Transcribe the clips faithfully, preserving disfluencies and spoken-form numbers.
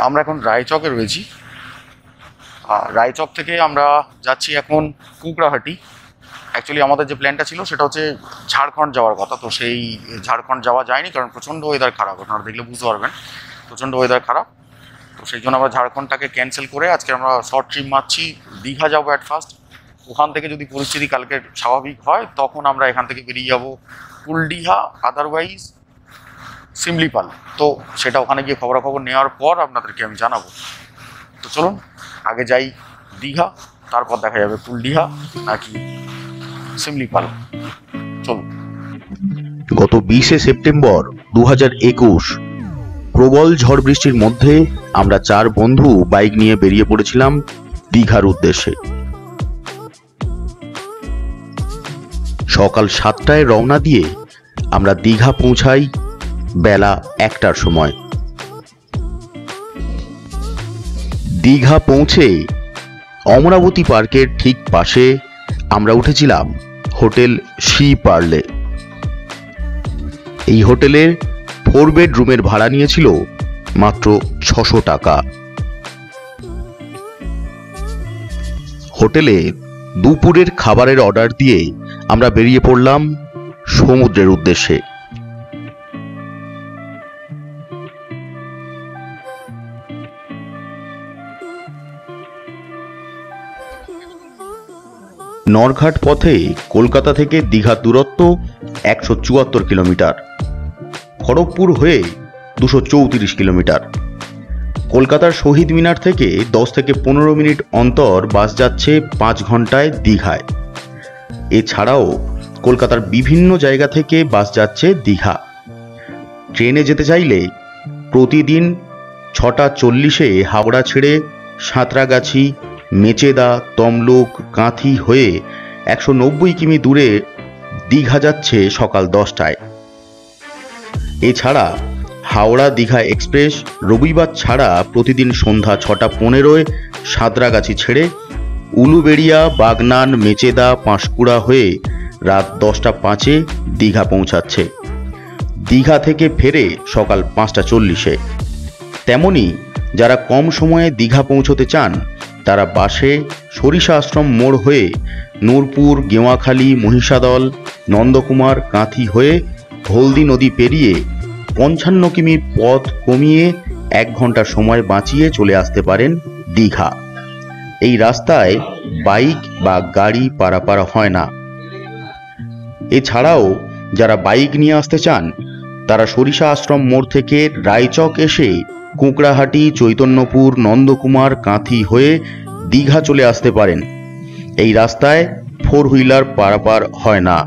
আমরা এখন রায়চকে রয়েছি। রায়চক থেকে আমরা যাচ্ছি এখন কুকড়াহাটি। অ্যাকচুয়ালি আমাদের যে প্ল্যানটা ছিল সেটা হচ্ছে ঝাড়খণ্ড যাওয়ার কথা, তো সেই ঝাড়খণ্ড যাওয়া যায়নি কারণ প্রচণ্ড ওয়েদার খারাপ, আপনারা দেখলে বুঝতে পারবেন প্রচণ্ড ওয়েদার খারাপ। তো সেই জন্য আমরা ঝাড়খণ্ডটাকে ক্যান্সেল করে আজকে আমরা শর্ট ট্রিপ মারছি, দীঘা যাবো অ্যাট ফার্স্ট। ওখান থেকে যদি পরিস্থিতি কালকে স্বাভাবিক হয় তখন আমরা এখান থেকে বেরিয়ে যাব কুলডিহা, আদারওয়াইজ শিমলিপাল। তো সেটা ওখানে গিয়ে খবরাখবর নেওয়ার পর আপনাদেরকে আমি জানাবো। তো চলুন আগে যাই দীঘা, তারপর দেখা যাবে কুলডিহা নাকি শিমলিপাল। চলুন। গত বিশে সেপ্টেম্বর দু হাজার একুশ প্রবল ঝড় বৃষ্টির মধ্যে আমরা চার বন্ধু বাইক নিয়ে বেরিয়ে পড়েছিলাম দীঘার উদ্দেশ্যে। সকাল সাতটায় রওনা দিয়ে আমরা দীঘা পৌঁছাই বেলা একটার সময়। দীঘা পৌঁছে অমরাবতী পার্কের ঠিক পাশে আমরা উঠেছিলাম হোটেল সি পার্লে। এই হোটেলের ফোর বেডরুমের ভাড়া নিয়েছিল মাত্র ছশো টাকা। হোটেলে দুপুরের খাবারের অর্ডার দিয়ে আমরা বেরিয়ে পড়লাম সমুদ্রের উদ্দেশ্যে। নরঘাট পথে কলকাতা থেকে দীঘার দূরত্ব একশো চুয়াত্তর কিলোমিটার, খড়গপুর হয়ে দুশো চৌত্রিশ কিলোমিটার। কলকাতার শহীদ মিনার থেকে দশ থেকে পনেরো মিনিট অন্তর বাস যাচ্ছে পাঁচ ঘন্টায় দীঘায়। এছাড়াও কলকাতার বিভিন্ন জায়গা থেকে বাস যাচ্ছে দীঘা। ট্রেনে যেতে চাইলে প্রতিদিন ছটা চল্লিশে হাওড়া ছেড়ে সাঁতরাগাছি, মেচেদা, তমলুক, কাঁথি হয়ে একশো নব্বই কিমি দূরে দীঘা যাচ্ছে সকাল দশটায়। এছাড়া হাওড়া দীঘা এক্সপ্রেস রবিবার ছাড়া প্রতিদিন সন্ধ্যা ছটা পনেরোয় সাঁতরাগাছি ছেড়ে উলুবেড়িয়া, বাগনান, মেচেদা, পাঁশকুড়া হয়ে রাত দশটা পাঁচে দীঘা পৌঁছাচ্ছে। দীঘা থেকে ফেরে সকাল পাঁচটা চল্লিশে। তেমনি যারা কম সময়ে দীঘা পৌঁছতে চান তারা বাসে সরিষা আশ্রম মোড় হয়ে নূরপুর, গেওয়াখালী, মহিষাদল, নন্দকুমার, কাঁথি হয়ে হলদি নদী পেরিয়ে পঞ্চান্ন কিমি পথ কমিয়ে এক ঘন্টা সময় বাঁচিয়ে চলে আসতে পারেন দীঘা। এই রাস্তায় বাইক বা গাড়ি পারাপার হয় না। এছাড়াও যারা বাইক নিয়ে আসতে চান তারা সরিষা আশ্রম মোড় থেকে রায়চক এসে কুকড়াহাটি, চৈতন্যপুর, নন্দকুমার, কাঁথি হয়ে দীঘা চলে আসতে পারেন। এই রাস্তায় ফোর হুইলার পারাপার হয় না।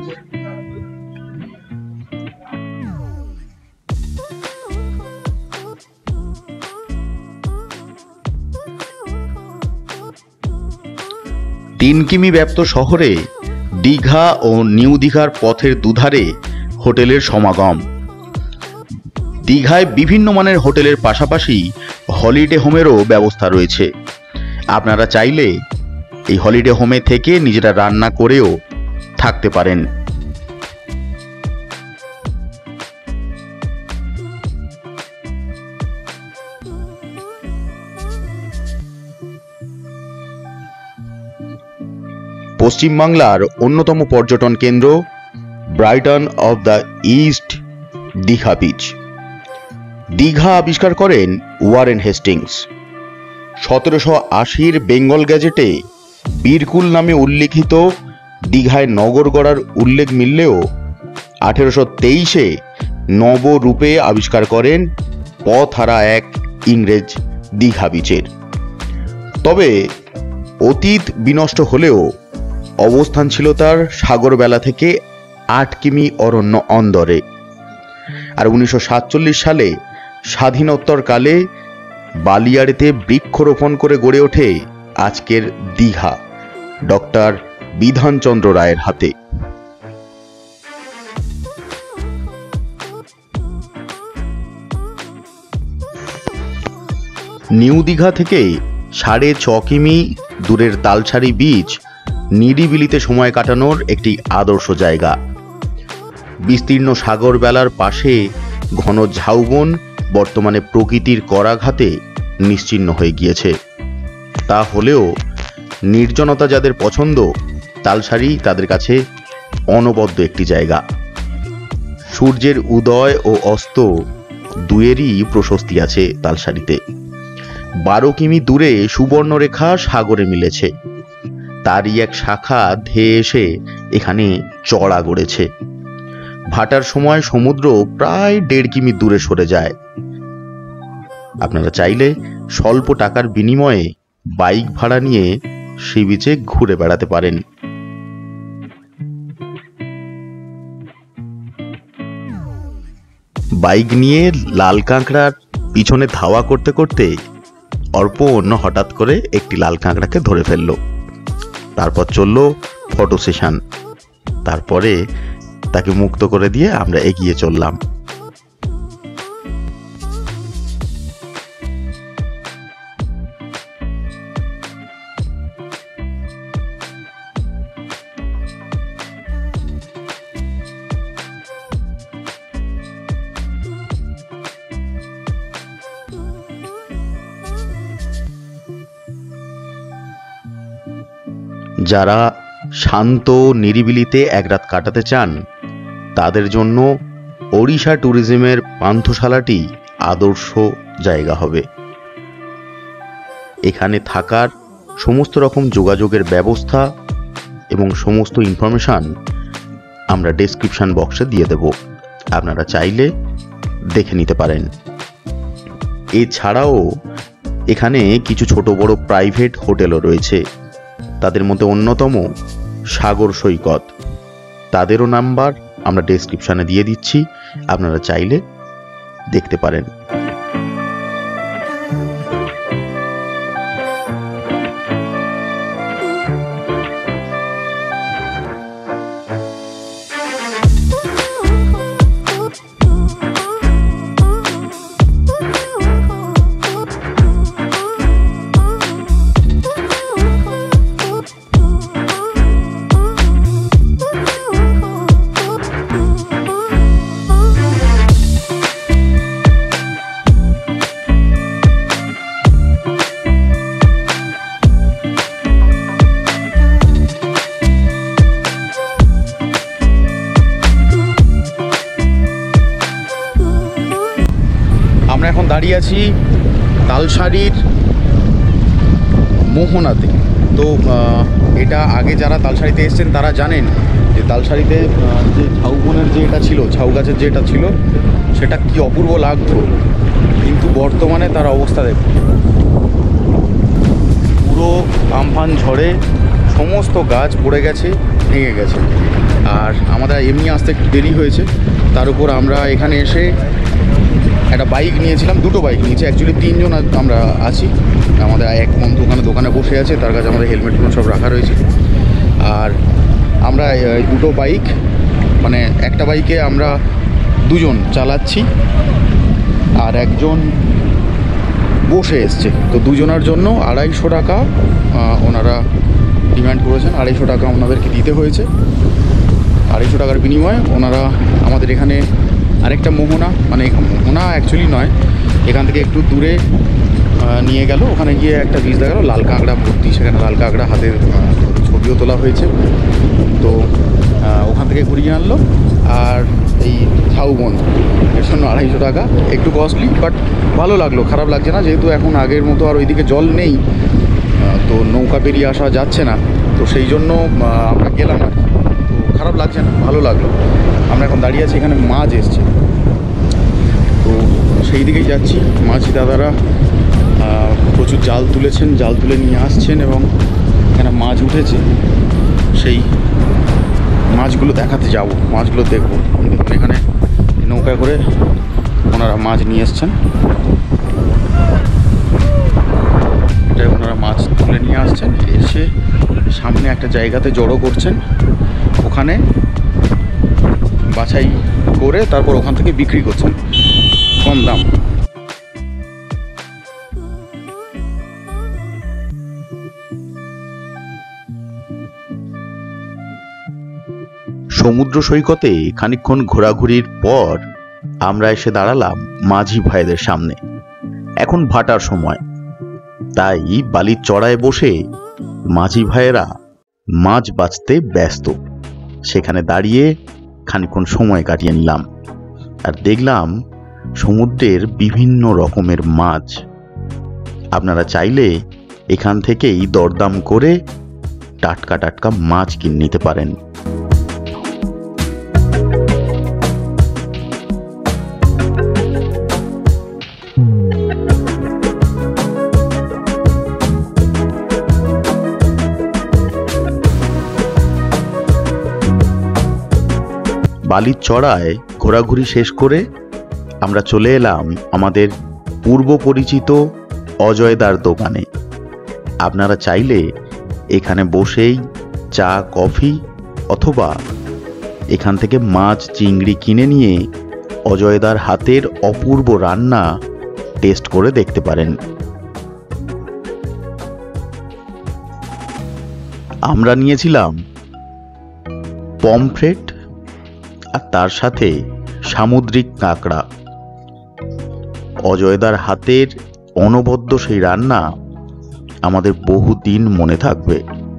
তিন কিমি ব্যাপ্ত শহরে দীঘা ও নিউ দীঘার পথের দুধারে হোটেলের সমাগম। দীঘায় বিভিন্ন মানের হোটেলের পাশাপাশি হলিডে হোমেরও ব্যবস্থা রয়েছে। আপনারা চাইলে এই হলিডে হোমে থেকে নিজেরা রান্না করেও থাকতে পারেন। পশ্চিমবাংলার অন্যতম পর্যটন কেন্দ্র Brighton of the east Digha beach. Digha আবিষ্কার করেন ওয়ারেন হেস্টিংস। সতেরোশো আশির বেঙ্গল গ্যাজেটে বীরকুল নামে উল্লিখিত দীঘায় নগর গড়ার উল্লেখ মিললেও আঠেরোশো তেইশে নবরূপে আবিষ্কার করেন পথহারা এক ইংরেজ দীঘা বিচের। তবে অতীত বিনষ্ট হলেও অবস্থান ছিল তার সাগরবেলা থেকে আট কিমি অরণ্য অন্দরে। আর উনিশশো সাতচল্লিশ সালে স্বাধীনোত্তর কালে বালিয়াড়িতে বৃক্ষরোপণ করে গড়ে ওঠে আজকের দীঘা ডক্টর বিধানচন্দ্র রায়ের হাতে। নিউ দীঘা থেকে সাড়ে ছ কিমি দূরের তালসারি বিচ নিরিবিলিতে সময় কাটানোর একটি আদর্শ জায়গা। বিস্তীর্ণ সাগর বেলার পাশে ঘন ঝাউবন বর্তমানে প্রকৃতির করাঘাতে নিশ্চিহ্ন হয়ে গিয়েছে। তা হলেও নির্জনতা যাদের পছন্দ, তালসারি তাদের কাছে অনবদ্য একটি জায়গা। সূর্যের উদয় ও অস্ত দুয়েরই প্রশস্তি আছে তালসারিতে। বারো কিমি দূরে সুবর্ণরেখা সাগরে মিলেছে, তারই এক শাখা ধেয়ে এসে এখানে চড়া গড়েছে। ভাটার সময় সমুদ্র প্রায় দেড় কিমি দূরে সরে যায়। আপনারা চাইলে স্বল্প টাকার বিনিময়ে বাইক ভাড়া নিয়ে সি বিচে ঘুরে বেড়াতে পারেন। বাইক নিয়ে লাল কাঁকড়ার পিছনে ধাওয়া করতে করতে অর্পণ হঠাৎ করে একটি লাল কাঁকড়াকে ধরে ফেলল। তারপর চলল ফটো সেশন। তারপরে তাকে মুক্ত করে দিয়ে আমরা এগিয়ে চললাম। যারা শান্ত নিরিবিলিতে এক রাত কাটাতে চান, তাদের জন্য ওড়িশা ট্যুরিজমের পান্থশালাটি আদর্শ জায়গা হবে। এখানে থাকার সমস্ত রকম যোগাযোগের ব্যবস্থা এবং সমস্ত ইনফরমেশান আমরা ডেসক্রিপশন বক্সে দিয়ে দেব, আপনারা চাইলে দেখে নিতে পারেন। এছাড়াও এখানে কিছু ছোট বড় প্রাইভেট হোটেলও রয়েছে। তাদের মধ্যে অন্যতম সাগর সৈকত, তাদেরও নাম্বার আমরা ডেসক্রিপশনে দিয়ে দিচ্ছি, আপনারা চাইলে দেখতে পারেন। আমরা এখন দাঁড়িয়ে আছি তালসারির মোহনাতে। তো এটা আগে যারা তালসারিতে এসেছেন তারা জানেন যে তালসারিতে যে ঝাউবনের যে এটা ছিল, ঝাউ গাছের যে এটা ছিল, সেটা কি অপূর্ব লাগতো। কিন্তু বর্তমানে তার অবস্থা দেখুন, পুরো আমফান ঝড়ে সমস্ত গাছ পড়ে গেছে, ভেঙে গেছে। আর আমাদের এমনি আসতে একটু দেরি হয়েছে, তার উপর আমরা এখানে এসে একটা বাইক নিয়েছিলাম, দুটো বাইক নিয়েছি। অ্যাকচুয়ালি তিনজন আমরা আছি। আমাদের এক বন্ধু ওখানে দোকানে বসে আছে, তার কাছে আমাদের হেলমেটগুলো সব রাখা রয়েছে। আর আমরা দুটো বাইক, মানে একটা বাইকে আমরা দুজন চালাচ্ছি আর একজন বসে এসছে। তো দুজনের জন্য আড়াইশো টাকা ওনারা ডিমান্ড করেছেন, আড়াইশো টাকা ওনাদেরকে দিতে হয়েছে। আড়াইশো টাকার বিনিময়ে ওনারা আমাদের এখানে আরেকটা মোহনা, মানে মোহনা অ্যাকচুয়ালি নয়, এখান থেকে একটু দূরে নিয়ে গেল। ওখানে গিয়ে একটা বীজ দেখা গেল লাল কাঁকড়া ভর্তি, সেখানে লাল কাঁকড়া হাতে ছবিও তোলা হয়েছে। তো ওখান থেকে ঘুরিয়ে আনলো। আর এই ঝাউবন, এর জন্য আড়াইশো টাকা, একটু কস্টলি, বাট ভালো লাগলো, খারাপ লাগছে না। যেহেতু এখন আগের মতো আর ওইদিকে জল নেই, তো নৌকা পেরিয়ে আসা যাচ্ছে না, তো সেই জন্য আমরা গেলাম আর কি। তো খারাপ লাগছে না, ভালো লাগলো। আমরা এখন দাঁড়িয়ে আছি, এখানে মাছ এসছে, তো সেই দিকেই যাচ্ছি। মাঝি দাদারা প্রচুর জাল তুলেছেন, জাল তুলে নিয়ে আসছেন এবং এখানে মাছ উঠেছে। সেই মাছগুলো দেখাতে যাব, মাছগুলো দেখবো। দেখুন এখানে নৌকায় করে ওনারা মাছ নিয়ে এসছেন, এটা ওনারা মাছ তুলে নিয়ে আসছেন, এসে সামনে একটা জায়গাতে জড়ো করছেন, ওখানে বাছাই করে তারপর ওখান থেকে বিক্রি করছেন কম দাম। সমুদ্র সৈকতে খানিকক্ষণ ঘোরাঘুরির পর আমরা এসে দাঁড়ালাম মাঝি ভাইদের সামনে। এখন ভাটার সময়, তাই বালির চড়ায় বসে মাঝি ভাইয়েরা মাছ বাছতে ব্যস্ত। সেখানে দাঁড়িয়ে খানিকক্ষণ সময় কাটিয়ে নিলাম আর দেখলাম সমুদ্রের বিভিন্ন রকমের মাছ। আপনারা চাইলে এখান থেকেই দরদাম করে টাটকা টাটকা মাছ কিনে নিতে পারেন। বালির চড়ায় ঘোরাঘুরি শেষ করে আমরা চলে এলাম আমাদের পূর্ব পরিচিত অজয়দার দোকানে। আপনারা চাইলে এখানে বসেই চা কফি অথবা এখান থেকে মাছ চিংড়ি কিনে নিয়ে অজয়দার হাতের অপূর্ব রান্না টেস্ট করে দেখতে পারেন। আমরা নিয়েছিলাম পমফ্রেট আর তার সাথে সামুদ্রিক কাঁকড়া। অজয়দার হাতের অনবদ্য সেই রান্না আমাদের বহুদিন মনে থাকবে।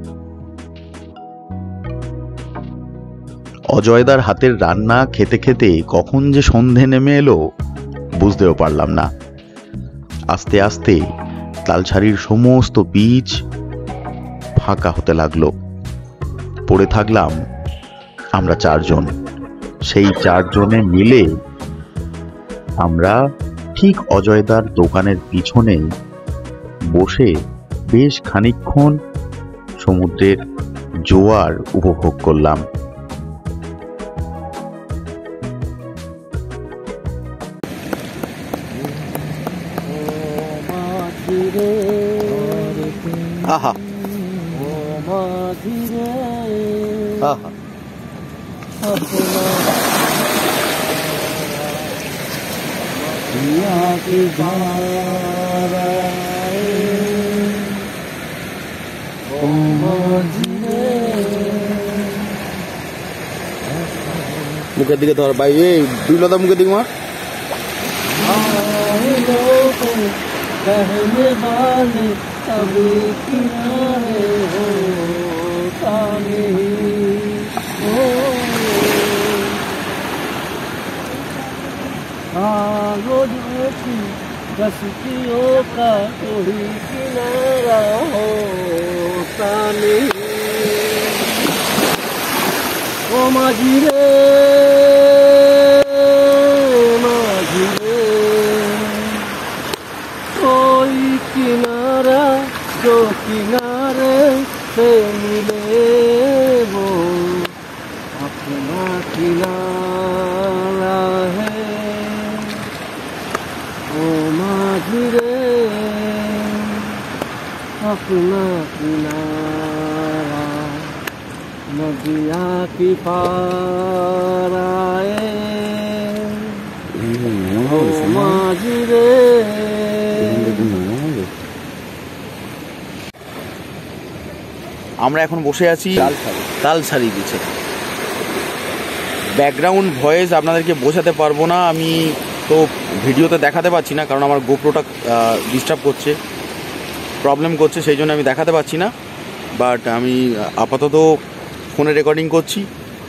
অজয়দার হাতের রান্না খেতে খেতে কখন যে সন্ধে নেমে এলো বুঝতেও পারলাম না। আস্তে আস্তে তালছাড়ির সমস্ত বীজ ফাঁকা হতে লাগলো। পড়ে থাকলাম আমরা চারজন। সেই চারজনে মিলে আমরা ঠিক অজয়দার দোকানের পিছনে বসে বেশ খানিকক্ষণ সমুদ্রের জোয়ার উপভোগ করলাম। আহা আহা মুখের দিকে ধর ভাই, এই দুই লতা মুখের দিকে মার। कहने वाले कभी किनारे होता नहीं हो, हाँ रोज़ की बस्तियों का कोई किनारा होता नहीं। ओ माझी रे माझी रे, कोई किनारा जो किनारे से मिले वो अपना किनारा है। ओ माझी रे अपना किनारा, नदिया की पार आए। ओ माझी रे আমরা এখন বসে আছি তালছাড়ি বিচে। ব্যাকগ্রাউন্ড ভয়েস আপনাদেরকে বোঝাতে পারবো না, আমি তো ভিডিওতে দেখাতে পারছি না কারণ আমার গোপ্রোটা ডিস্টার্ব করছে, প্রবলেম করছে, সেই জন্য আমি দেখাতে পারছি না। বাট আমি আপাতত ফোনে রেকর্ডিং করছি।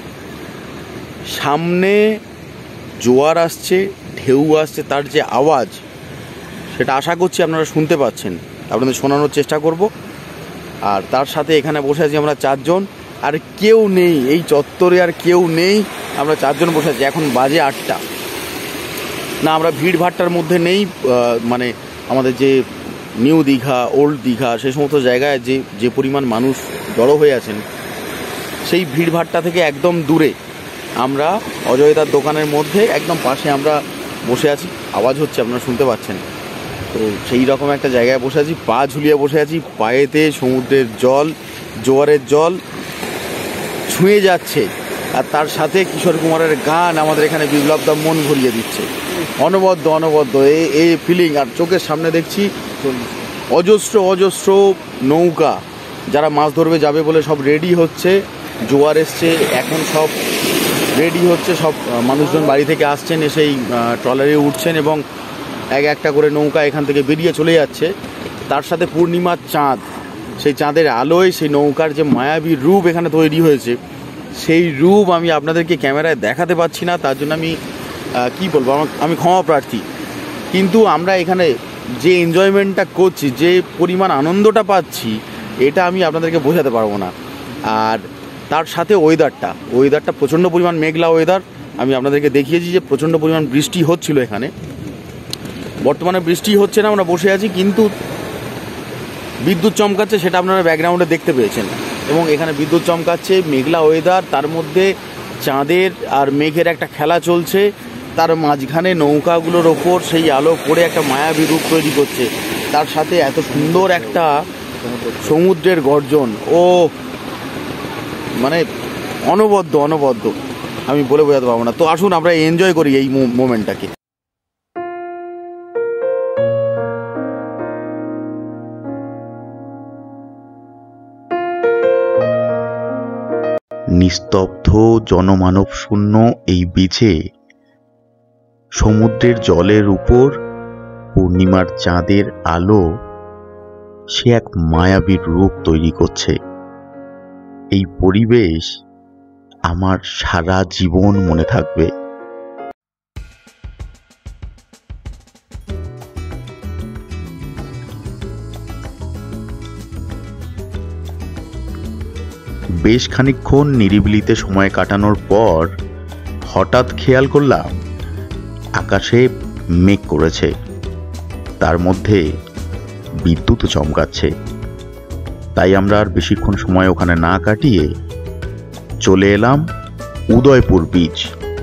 সামনে জোয়ার আসছে, ঢেউ আসছে, তার যে আওয়াজ সেটা আশা করছি আপনারা শুনতে পাচ্ছেন, আপনাদের শোনানোর চেষ্টা করব। আর তার সাথে এখানে বসে আছি আমরা চারজন, আর কেউ নেই এই চত্বরে, আর কেউ নেই, আমরা চারজন বসে আছি। এখন বাজে আটটা না, আমরা ভিড় ভাট্টার মধ্যে নেই। মানে আমাদের যে নিউ দীঘা, ওল্ড দীঘা, সেই সমস্ত জায়গায় যে যে পরিমাণ মানুষ জড়ো হয়ে আছেন, সেই ভিড় ভাট্টা থেকে একদম দূরে আমরা অজয়দার দোকানের মধ্যে একদম পাশে আমরা বসে আছি। আওয়াজ হচ্ছে, আপনারা শুনতে পাচ্ছেন। তো সেই রকম একটা জায়গায় বসে আছি, পা ঝুলিয়ে বসে আছি। পায়েতে সমুদ্রের জল, জোয়ারের জল ছুঁয়ে যাচ্ছে, আর তার সাথে কিশোর কুমারের গান আমাদের এখানে বিপ্লবদা মন ভরিয়ে দিচ্ছে। অনবদ্য অনবদ্য এই ফিলিং। আর চোখের সামনে দেখছি অজস্র অজস্র নৌকা, যারা মাছ ধরবে যাবে বলে সব রেডি হচ্ছে। জোয়ার এসছে, এখন সব রেডি হচ্ছে, সব মানুষজন বাড়ি থেকে আসছেন, এসেই ট্রলারে উঠছেন এবং এক একটা করে নৌকা এখান থেকে বেরিয়ে চলে যাচ্ছে, তার সাথে পূর্ণিমার চাঁদ, সেই চাঁদের আলোয় সেই নৌকার যে মায়াবী রূপ এখানে তৈরি হয়েছে, সেই রূপ আমি আপনাদেরকে ক্যামেরায় দেখাতে পাচ্ছি না। তার জন্য আমি কি বলবো, আমি ক্ষমা প্রার্থী। কিন্তু আমরা এখানে যে এনজয়মেন্টটা করছি, যে পরিমাণ আনন্দটা পাচ্ছি, এটা আমি আপনাদেরকে বোঝাতে পারবো না। আর তার সাথে ওয়েদারটা ওয়েদারটা প্রচণ্ড পরিমাণ মেঘলা ওয়েদার। আমি আপনাদেরকে দেখিয়েছি যে প্রচণ্ড পরিমাণ বৃষ্টি হচ্ছিল এখানে। বর্তমানে বৃষ্টি হচ্ছে না, আমরা বসে আছি, কিন্তু বিদ্যুৎ চমকাচ্ছে, সেটা আপনারা ব্যাকগ্রাউন্ডে দেখতে পেয়েছেন। এবং এখানে বিদ্যুৎ চমকাচ্ছে, মেঘলা ওয়েদার, তার মধ্যে চাঁদের আর মেঘের একটা খেলা চলছে, তার মাঝখানে নৌকাগুলোর ওপর সেই আলো পড়ে একটা মায়াবী রূপ তৈরি করছে, তার সাথে এত সুন্দর একটা সমুদ্রের গর্জন, ও মানে অনবদ্য অনবদ্য আমি বলে বোঝাতে পারবো না। তো আসুন আমরা এনজয় করি এই মোমেন্টটাকে। নিস্তব্ধ জনমানব শূন্য এই বিচে সমুদ্রের জলের উপর পূর্ণিমার চাঁদের আলো সে এক মায়াবী রূপ তৈরি করছে। এই পরিবেশ আমার সারা জীবন মনে থাকবে। বেশ খানিকক্ষণ নিরিবিলিতে সময় কাটানোর পর হঠাৎ খেয়াল করলাম আকাশে মেঘ করেছে, তার মধ্যে বিদ্যুৎ চমকাচ্ছে। তাই আমরা আর বেশিক্ষণ সময় ওখানে না কাটিয়ে চলে এলাম উদয়পুর বিচ।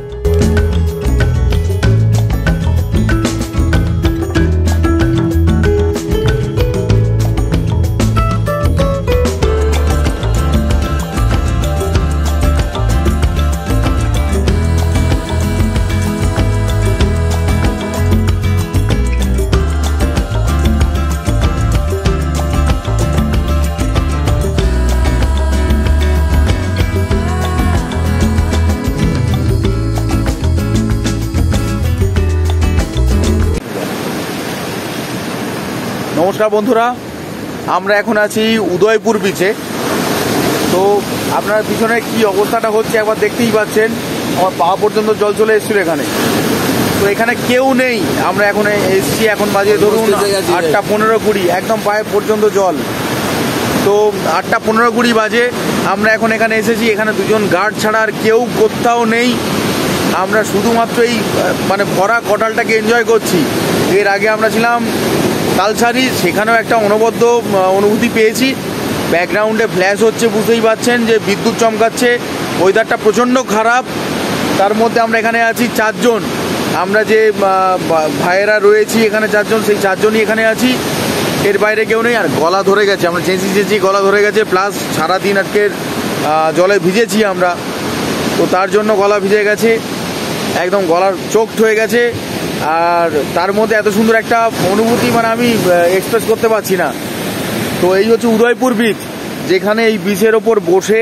নমস্কার বন্ধুরা, আমরা এখন আছি উদয়পুর বিচে। তো আপনার পিছনে কি অবস্থাটা হচ্ছে একবার দেখতেই পাচ্ছেন, আমার পা পর্যন্ত জল চলে এসেছিল এখানে। তো এখানে কেউ নেই, আমরা এখন এসছি, এখন বাজে ধরুন আটটা পনেরো কুড়ি, একদম পায়ে পর্যন্ত জল। তো আটটা পনেরো কুড়ি বাজে আমরা এখন এখানে এসেছি, এখানে দুজন গার্ড ছাড়া আর কেউ কোথাও নেই। আমরা শুধুমাত্র এই মানে ভরা কটালটাকে এনজয় করছি। এর আগে আমরা ছিলাম তালসারি, সেখানেও একটা অনবদ্য অনুভূতি পেয়েছি। ব্যাকগ্রাউন্ডে ফ্ল্যাশ হচ্ছে, বুঝতেই পারছেন যে বিদ্যুৎ চমকাচ্ছে, ওয়েদারটা প্রচণ্ড খারাপ। তার মধ্যে আমরা এখানে আছি চারজন, আমরা যে ভাইয়েরা রয়েছি এখানে চারজন, সেই চারজনই এখানে আছি, এর বাইরে কেউ নেই। আর গলা ধরে গেছে, আমরা চেঁচি চেঁচি গলা ধরে গেছে, প্লাস সারাদিন আজকের জলে ভিজেছি আমরা, তো তার জন্য গলা ভিজে গেছে, একদম গলার চোখড হয়ে গেছে। আর তার মধ্যে এত সুন্দর একটা অনুভূতি মানে আমি এক্সপ্রেস করতে পারছি না। তো এই হচ্ছে উদয়পুর বিচ, যেখানে এই বিচের ওপর বসে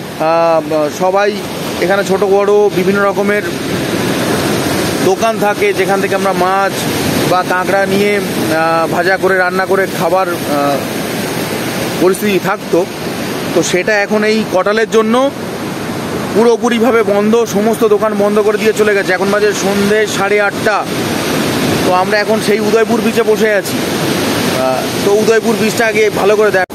সবাই, এখানে ছোট বড় বিভিন্ন রকমের দোকান থাকে, যেখান থেকে আমরা মাছ বা কাঁকড়া নিয়ে ভাজা করে রান্না করে খাবার পরিস্থিতি থাকতো। তো সেটা এখন এই কটালের জন্য পুরোপুরিভাবে বন্ধ, সমস্ত দোকান বন্ধ করে দিয়ে চলে গেছে। এখন বাজে সন্ধে সাড়ে আটটা। তো আমরা এখন সেই উদয়পুর বিচে বসে আছি। তো উদয়পুর বিচটা আগে ভালো করে দেখ।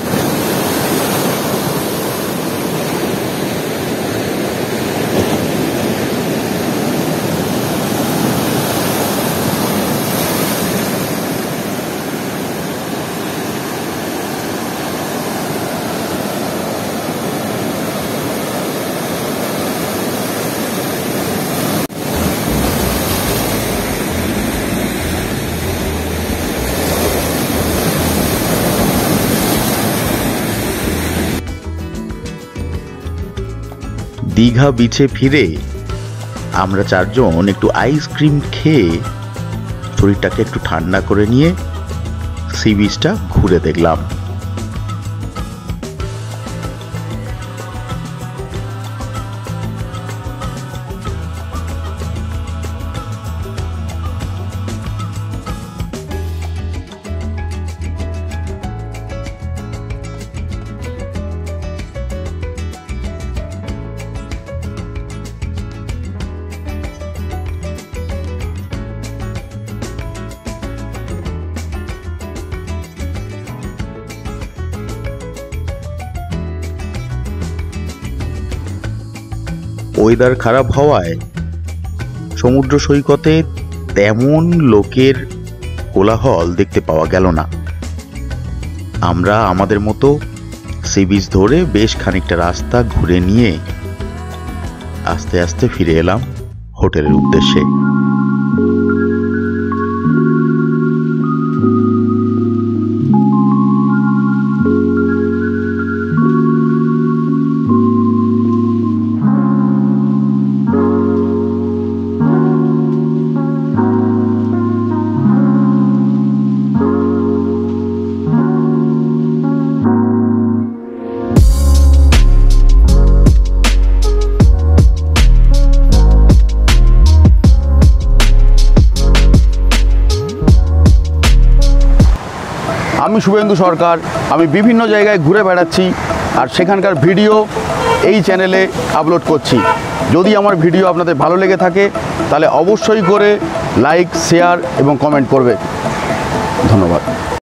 দীঘা বিচে ফিরে আমরা চারজন একটু আইসক্রিম খেয়ে শরীরটাকে একটু ঠান্ডা করে নিয়ে সি বিচটা ঘুরে দেখলাম। ওয়েদার খারাপ হওয়ায় সমুদ্র সৈকতে তেমন লোকের কোলাহল দেখতে পাওয়া গেল না। আমরা আমাদের মতো সি বিচ ধরে বেশ খানিকটা রাস্তা ঘুরে নিয়ে আস্তে আস্তে ফিরে এলাম হোটেলের উদ্দেশ্যে। আমি শুভেন্দু সরকার, আমি বিভিন্ন জায়গায় ঘুরে বেড়াচ্ছি আর সেখানকার ভিডিও এই চ্যানেলে আপলোড করছি। যদি আমার ভিডিও আপনাদের ভালো লেগে থাকে তাহলে অবশ্যই করে লাইক, শেয়ার এবং কমেন্ট করবে। ধন্যবাদ।